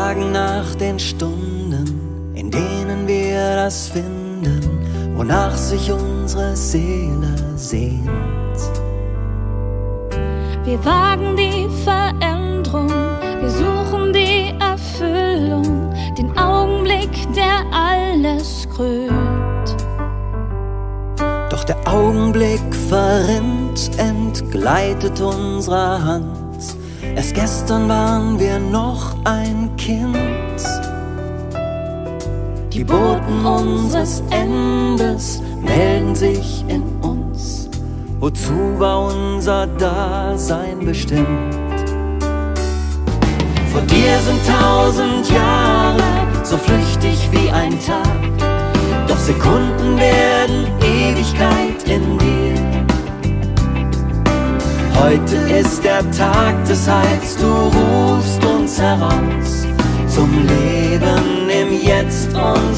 fragen nach den Stunden, in denen wir das finden, wonach sich unsere Seele sehnt. Wir wagen die Veränderung, wir suchen die Erfüllung, den Augenblick, der alles krönt. Doch der Augenblick verrinnt, entgleitet unserer Hand. Erst gestern waren wir noch ein Kind. Die Boten unseres Endes melden sich in uns. Wozu war unser Dasein bestimmt? Vor dir sind 1000 Jahre, so flüchtig wie ein Tag. Doch Sekunden werden Ewigkeit in dir. Heute ist der Tag des Heils, du rufst uns heraus zum Leben im Jetzt und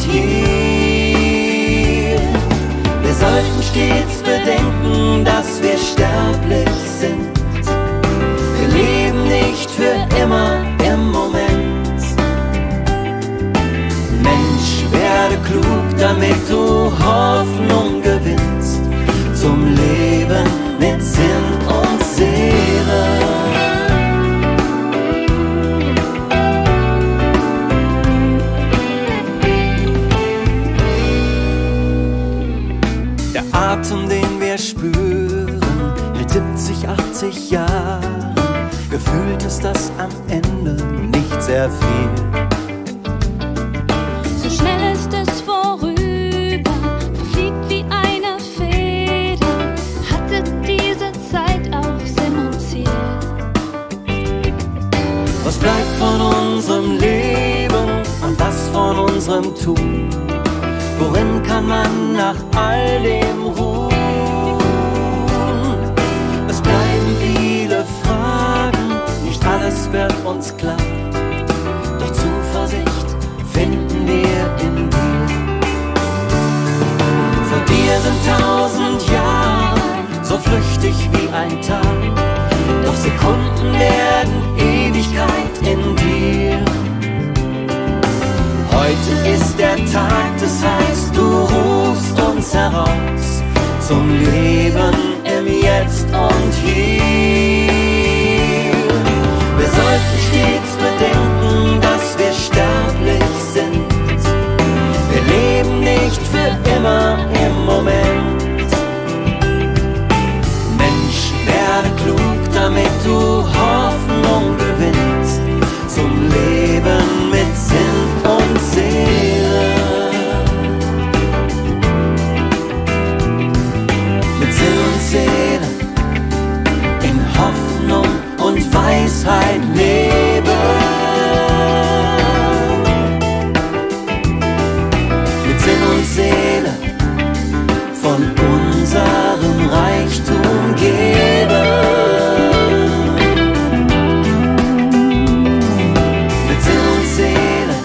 Hier. Wir sollten stets bedenken, dass wir sterblich sind. Wir leben nicht für immer im Moment. Mensch, werde klug, damit du Hoffnung gewinnst zum Leben mit Sinn und Seele. Der Atem, den wir spüren, hält 70, 80 Jahre. Gefühlt ist das am Ende nicht sehr viel. So schnell ist es vorüber, verfliegt wie eine Feder. Hatte diese Zeit auch Sinn und Ziel? Was bleibt von unserem Leben und was von unserem Tun? Worin kann man nach all dem ruhen? Es bleiben viele Fragen, nicht alles wird uns klar. Doch Zuversicht finden wir in dir. Vor dir sind 1000 Jahre, so flüchtig wie ein Tag. Doch Sekunden werden Ewigkeit in dir. Heute ist der Tag des Heils, du rufst uns heraus zum Leben im Jetzt und Hier. Wir sollten stets bedenken, dass wir sterblich sind. Wir leben nicht für immer im Moment. Mensch, werde klug, damit du Hoffnung gewinnst zum Leben mit Sinn und Seele. Mit Sinn und Seele, in Hoffnung und Weisheit leben. Mit Sinn und Seele, von unserem Reichtum geben. Mit Sinn und Seele,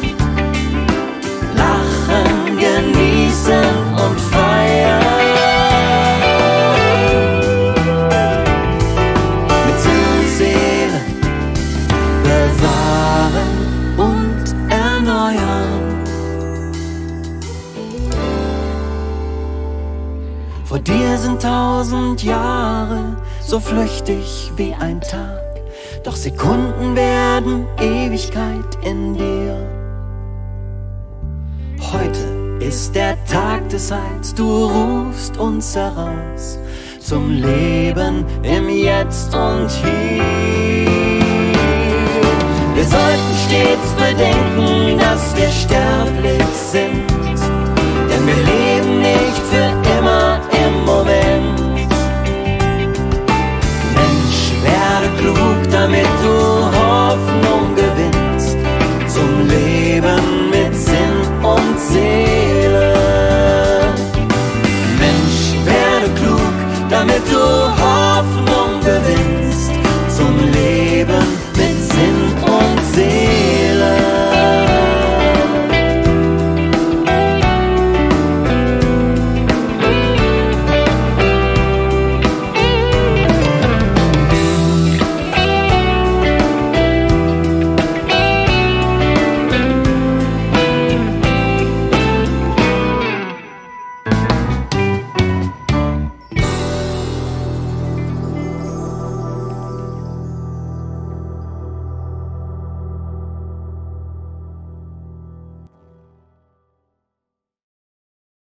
lachen, genießen und feiern. Mit Sinn und Seele, bewahren und erneuern. Vor dir sind 1000 Jahre, so flüchtig wie ein Tag. Doch Sekunden werden Ewigkeit in dir. Heute ist der Tag des Heils, du rufst uns heraus zum Leben im Jetzt und Hier. Wir sollten stets bedenken, dass wir sterblich sind.